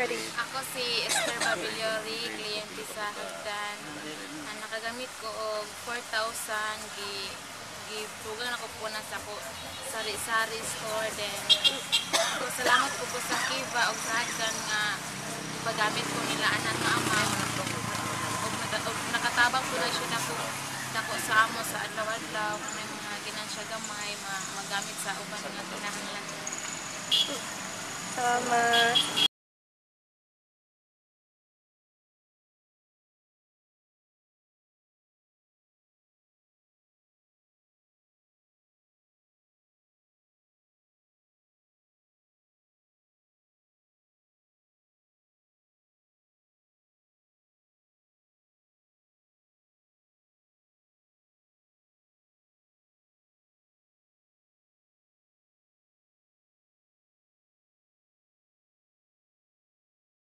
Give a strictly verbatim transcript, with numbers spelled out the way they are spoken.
Ready. Ako si Esther Babiliori, kliyente sa Hagdan. Ang nakagamit ko og four thousand gi gipugan ako po na sa ko sari-sari store then. So, salamat po po sa Kiva og sa Hagdan nga pagamit ko nila anan nga amount. Og, og nakatabang po na siya nako nako sa amo sa adlaw-adlaw kung may mga ginansya gamay ma magamit sa uban nga kinahanglan. Salamat.